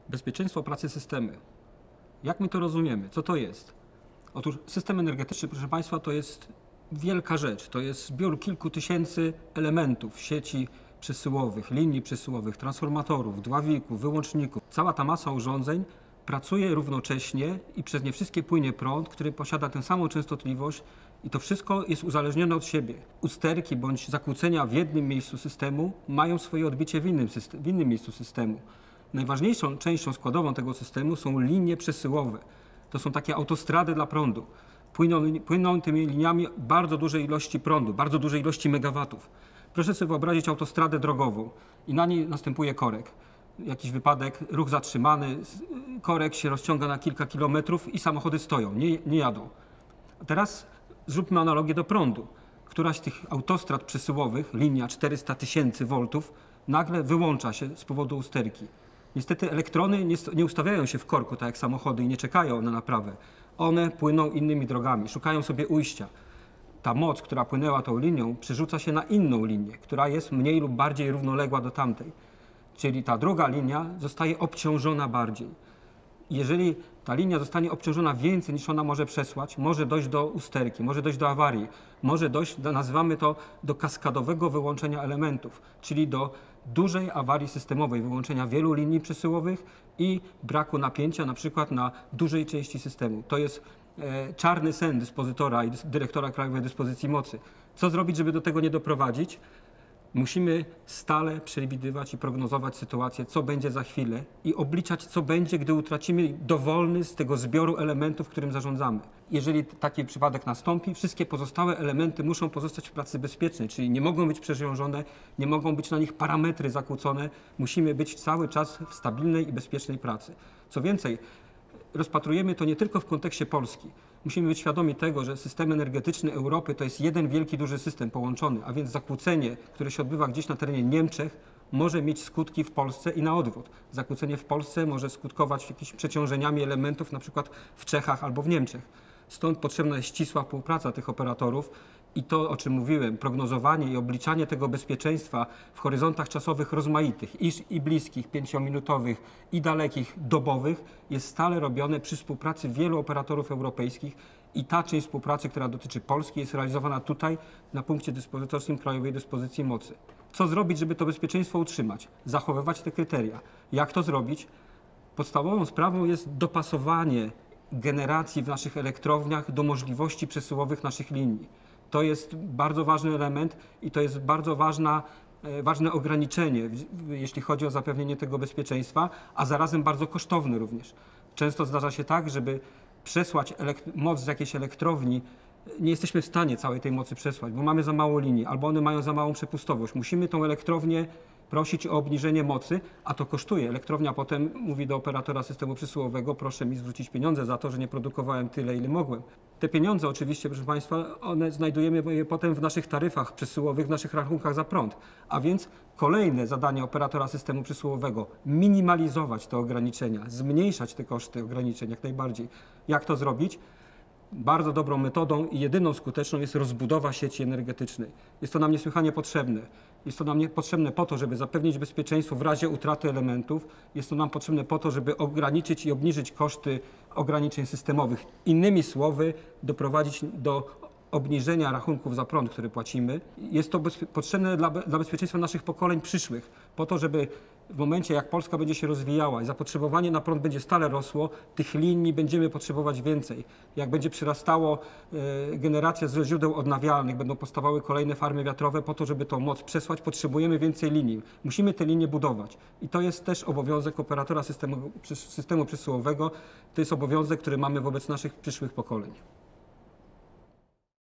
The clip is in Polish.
Bezpieczeństwo pracy systemy. Jak my to rozumiemy? Co to jest? Otóż system energetyczny, proszę Państwa, to jest wielka rzecz. To jest zbiór kilku tysięcy elementów sieci przesyłowych, linii przesyłowych, transformatorów, dławików, wyłączników. Cała ta masa urządzeń pracuje równocześnie i przez nie wszystkie płynie prąd, który posiada tę samą częstotliwość i to wszystko jest uzależnione od siebie. Usterki bądź zakłócenia w jednym miejscu systemu mają swoje odbicie w innym miejscu systemu. Najważniejszą częścią składową tego systemu są linie przesyłowe. To są takie autostrady dla prądu. Płyną tymi liniami bardzo duże ilości prądu, bardzo duże ilości megawatów. Proszę sobie wyobrazić autostradę drogową i na niej następuje korek. Jakiś wypadek, ruch zatrzymany, korek się rozciąga na kilka kilometrów i samochody stoją, nie jadą. A teraz zróbmy analogię do prądu. Któraś z tych autostrad przesyłowych, linia 400 000 voltów, nagle wyłącza się z powodu usterki. Niestety elektrony nie ustawiają się w korku, tak jak samochody, i nie czekają na naprawę. One płyną innymi drogami, szukają sobie ujścia. Ta moc, która płynęła tą linią, przerzuca się na inną linię, która jest mniej lub bardziej równoległa do tamtej. Czyli ta druga linia zostaje obciążona bardziej. Jeżeli ta linia zostanie obciążona więcej niż ona może przesłać, może dojść do usterki, może dojść do awarii, może dojść, nazywamy to, do kaskadowego wyłączenia elementów, czyli do dużej awarii systemowej, wyłączenia wielu linii przesyłowych i braku napięcia na przykład na dużej części systemu. To jest czarny sen dyspozytora i dyrektora Krajowej Dyspozycji Mocy. Co zrobić, żeby do tego nie doprowadzić? Musimy stale przewidywać i prognozować sytuację, co będzie za chwilę i obliczać, co będzie, gdy utracimy dowolny z tego zbioru elementów, którym zarządzamy. Jeżeli taki przypadek nastąpi, wszystkie pozostałe elementy muszą pozostać w pracy bezpiecznej, czyli nie mogą być przeciążone, nie mogą być na nich parametry zakłócone. Musimy być cały czas w stabilnej i bezpiecznej pracy. Co więcej, rozpatrujemy to nie tylko w kontekście Polski. Musimy być świadomi tego, że system energetyczny Europy to jest jeden wielki, duży system połączony, a więc zakłócenie, które się odbywa gdzieś na terenie Niemczech, może mieć skutki w Polsce i na odwrót. Zakłócenie w Polsce może skutkować jakimiś przeciążeniami elementów, na przykład w Czechach albo w Niemczech. Stąd potrzebna jest ścisła współpraca tych operatorów i to, o czym mówiłem, prognozowanie i obliczanie tego bezpieczeństwa w horyzontach czasowych rozmaitych, i bliskich, 5-minutowych, i dalekich, dobowych, jest stale robione przy współpracy wielu operatorów europejskich i ta część współpracy, która dotyczy Polski, jest realizowana tutaj na punkcie dyspozytorskim Krajowej Dyspozycji Mocy. Co zrobić, żeby to bezpieczeństwo utrzymać? Zachowywać te kryteria. Jak to zrobić? Podstawową sprawą jest dopasowanie generacji w naszych elektrowniach do możliwości przesyłowych naszych linii. To jest bardzo ważny element i to jest bardzo ważne ograniczenie, jeśli chodzi o zapewnienie tego bezpieczeństwa, a zarazem bardzo kosztowne również. Często zdarza się tak, żeby przesłać moc z jakiejś elektrowni, nie jesteśmy w stanie całej tej mocy przesłać, bo mamy za mało linii albo one mają za małą przepustowość. Musimy tą elektrownię prosić o obniżenie mocy, a to kosztuje. Elektrownia potem mówi do operatora systemu przesyłowego: proszę mi zwrócić pieniądze za to, że nie produkowałem tyle, ile mogłem. Te pieniądze oczywiście, proszę Państwa, one znajdujemy je potem w naszych taryfach przesyłowych, w naszych rachunkach za prąd. A więc kolejne zadanie operatora systemu przesyłowego: minimalizować te ograniczenia, zmniejszać te koszty ograniczeń jak najbardziej. Jak to zrobić? Bardzo dobrą metodą i jedyną skuteczną jest rozbudowa sieci energetycznej. Jest to nam niesłychanie potrzebne. Jest to nam potrzebne po to, żeby zapewnić bezpieczeństwo w razie utraty elementów. Jest to nam potrzebne po to, żeby ograniczyć i obniżyć koszty ograniczeń systemowych. Innymi słowy, doprowadzić do obniżenia rachunków za prąd, które płacimy. Jest to potrzebne dla bezpieczeństwa naszych pokoleń przyszłych, po to, żeby w momencie, jak Polska będzie się rozwijała i zapotrzebowanie na prąd będzie stale rosło, tych linii będziemy potrzebować więcej. Jak będzie przyrastało generacja ze źródeł odnawialnych, będą powstawały kolejne farmy wiatrowe, po to, żeby tą moc przesłać, potrzebujemy więcej linii. Musimy te linie budować. I to jest też obowiązek operatora systemu przesyłowego. To jest obowiązek, który mamy wobec naszych przyszłych pokoleń.